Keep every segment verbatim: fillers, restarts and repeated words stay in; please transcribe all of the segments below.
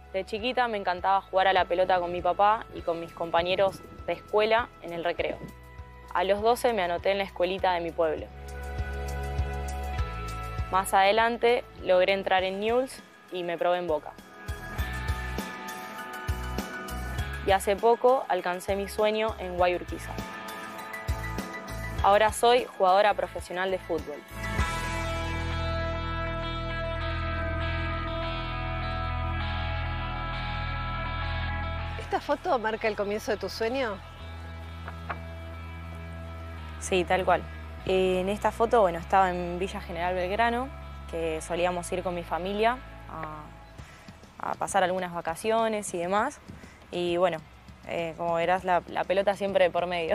De chiquita me encantaba jugar a la pelota con mi papá y con mis compañeros de escuela en el recreo. A los doce me anoté en la escuelita de mi pueblo. Más adelante logré entrar en Newell's y me probé en Boca. Y hace poco alcancé mi sueño en Guayurquiza. Ahora soy jugadora profesional de fútbol. ¿Esta foto marca el comienzo de tu sueño? Sí, tal cual. En esta foto, bueno, estaba en Villa General Belgrano, que solíamos ir con mi familia a, a pasar algunas vacaciones y demás. Y bueno, eh, como verás, la, la pelota siempre por medio.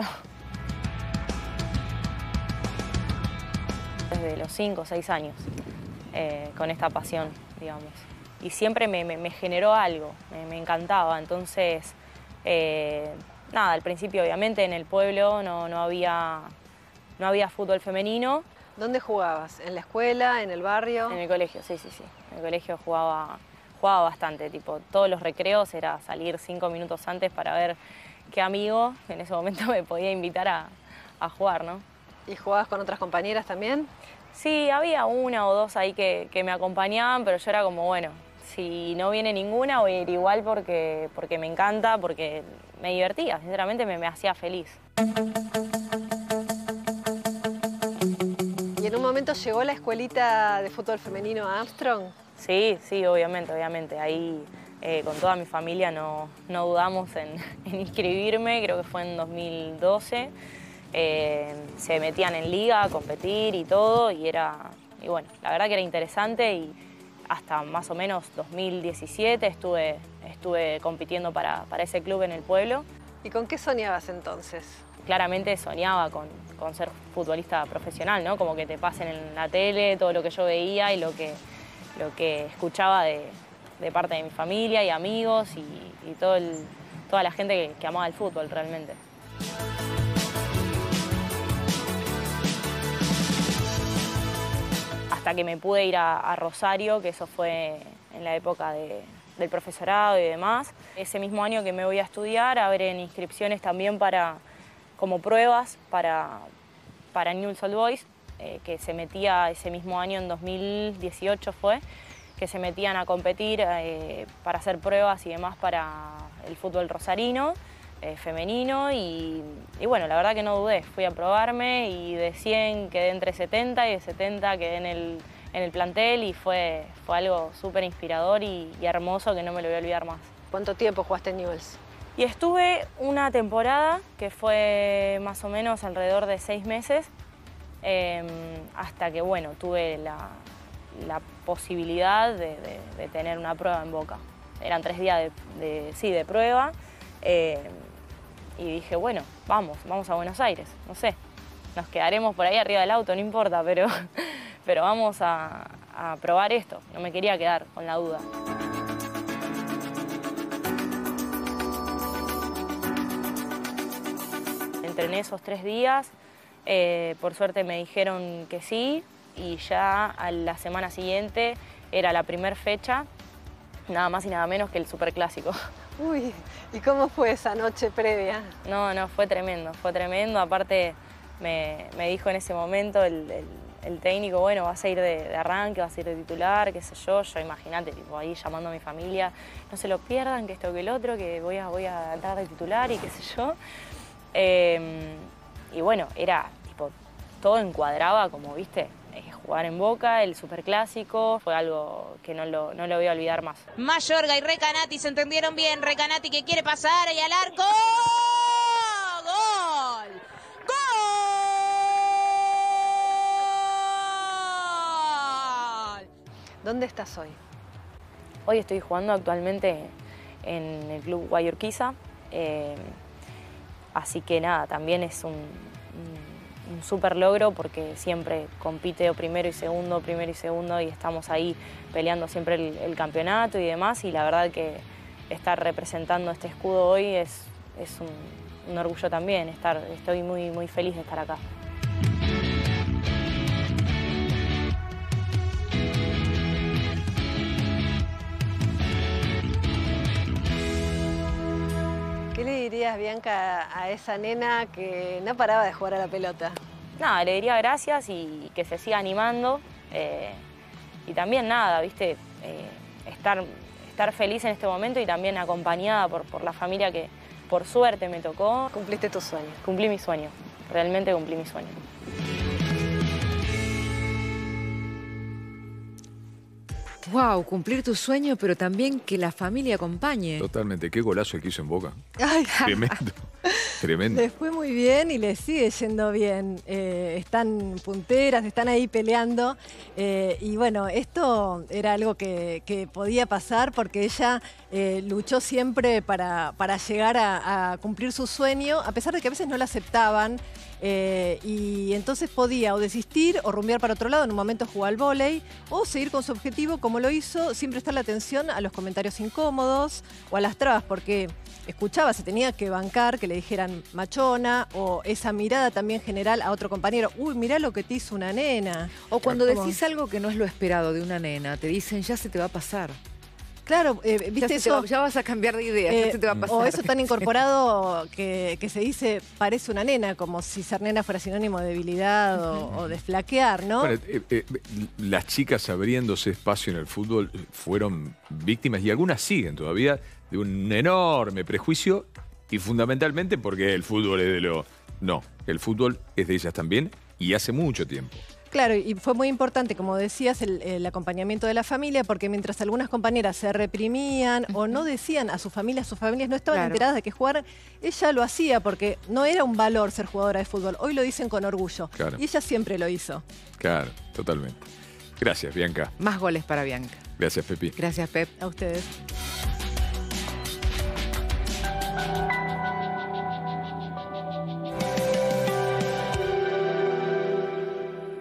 Desde los cinco o seis años, eh, con esta pasión, digamos. Y siempre me, me, me generó algo, me, me encantaba. Entonces, eh, nada, al principio obviamente en el pueblo no, no, había, no había fútbol femenino. ¿Dónde jugabas? ¿En la escuela, en el barrio? En el colegio, sí, sí, sí. En el colegio jugaba, jugaba bastante, tipo, todos los recreos era salir cinco minutos antes para ver qué amigo en ese momento me podía invitar a, a jugar, ¿no? ¿Y jugabas con otras compañeras también? Sí, había una o dos ahí que, que me acompañaban, pero yo era como, bueno, si no viene ninguna voy a ir igual porque, porque me encanta, porque me divertía, sinceramente me, me hacía feliz. ¿Y en un momento llegó la escuelita de fútbol femenino a Armstrong? Sí, sí, obviamente, obviamente. Ahí eh, con toda mi familia no, no dudamos en, en inscribirme, creo que fue en dos mil doce. Eh, se metían en liga a competir y todo, y era, y bueno, la verdad que era interesante y hasta más o menos dos mil diecisiete estuve, estuve compitiendo para, para ese club en el pueblo. ¿Y con qué soñabas entonces? Claramente soñaba con, con ser futbolista profesional, ¿no? Como que te pasen en la tele todo lo que yo veía y lo que, lo que escuchaba de, de parte de mi familia y amigos y, y todo el, toda la gente que, que amaba el fútbol realmente. Hasta que me pude ir a, a Rosario, que eso fue en la época de, del profesorado y demás. Ese mismo año que me voy a estudiar, abren inscripciones también para, como pruebas para, para Newell's Old Boys, eh, que se metía ese mismo año, en dos mil dieciocho fue, que se metían a competir eh, para hacer pruebas y demás para el fútbol rosarino. Eh, femenino y, y bueno, la verdad que no dudé, fui a probarme y de cien quedé entre setenta y de setenta quedé en el, en el plantel y fue, fue algo súper inspirador y, y hermoso que no me lo voy a olvidar más. ¿Cuánto tiempo jugaste en Newell's? Y estuve una temporada que fue más o menos alrededor de seis meses eh, hasta que bueno, tuve la, la posibilidad de, de, de tener una prueba en Boca. Eran tres días de, de, sí, de prueba. Eh, y dije, bueno, vamos, vamos a Buenos Aires, no sé, nos quedaremos por ahí arriba del auto, no importa, pero, pero vamos a, a probar esto, no me quería quedar con la duda. Entrené esos tres días, eh, por suerte me dijeron que sí, y ya a la semana siguiente era la primera fecha, nada más y nada menos que el Superclásico. Uy, ¿y cómo fue esa noche previa? No, no, fue tremendo, fue tremendo. Aparte, me, me dijo en ese momento el, el, el técnico, bueno, vas a ir de, de arranque, vas a ir de titular, qué sé yo. Yo, imagínate, tipo, ahí llamando a mi familia, no se lo pierdan, que esto, que el otro, que voy a, voy a entrar de titular y qué sé yo. Eh, y bueno, era, tipo, todo encuadraba como, viste, jugar en Boca, el Superclásico, fue algo que no lo, no lo voy a olvidar más. Mayorga y Recanati se entendieron bien. Recanati que quiere pasar y al arco. ¡Gol! ¡Gol! ¿Dónde estás hoy? Hoy estoy jugando actualmente en el club Guayurquiza, eh, así que nada, también es un, un un súper logro porque siempre compite o primero y segundo, primero y segundo y estamos ahí peleando siempre el, el campeonato y demás, y la verdad que estar representando este escudo hoy es, es un, un orgullo también, estar, estoy muy, muy feliz de estar acá. ¿Qué le dirías, Bianca, a esa nena que no paraba de jugar a la pelota? Nada, le diría gracias y que se siga animando. Eh, y también nada, viste, eh, estar, estar feliz en este momento y también acompañada por, por la familia que por suerte me tocó. Cumpliste tu sueño. Cumplí mi sueño, realmente cumplí mi sueño. Wow, cumplir tu sueño, pero también que la familia acompañe. Totalmente. Qué golazo el que hizo en Boca. Ay, Tremendo. Tremendo. les fue muy bien y les sigue yendo bien. Eh, están punteras, están ahí peleando. Eh, y bueno, esto era algo que, que podía pasar porque ella eh, luchó siempre para, para llegar a, a cumplir su sueño, a pesar de que a veces no la aceptaban. Eh, y entonces podía o desistir o rumbear para otro lado, en un momento jugar al vóley, o seguir con su objetivo como lo hizo, sin prestarle atención a los comentarios incómodos o a las trabas, porque escuchaba, se tenía que bancar que le dijeran machona, o esa mirada también general a otro compañero, uy, mirá lo que te hizo una nena. O cuando Como- decís algo que no es lo esperado de una nena, te dicen ya se te va a pasar. Claro, eh, Ya, viste se te eso. va- ya vas a cambiar de idea, Eh, ya se te va a pasar. o eso tan incorporado que, que se dice parece una nena, como si ser nena fuera sinónimo de debilidad o, o de flaquear, ¿no? Bueno, eh, eh, las chicas abriéndose espacio en el fútbol fueron víctimas y algunas siguen todavía de un enorme prejuicio y fundamentalmente porque el fútbol es de lo... No, el fútbol es de ellas también y hace mucho tiempo. Claro, y fue muy importante, como decías, el, el acompañamiento de la familia, porque mientras algunas compañeras se reprimían o no decían a sus familias, sus familias no estaban Claro. enteradas de que jugar, ella lo hacía porque no era un valor ser jugadora de fútbol. Hoy lo dicen con orgullo. Claro. Y ella siempre lo hizo. Claro, totalmente. Gracias, Bianca. Más goles para Bianca. Gracias, Pepi. Gracias, Pep. A ustedes.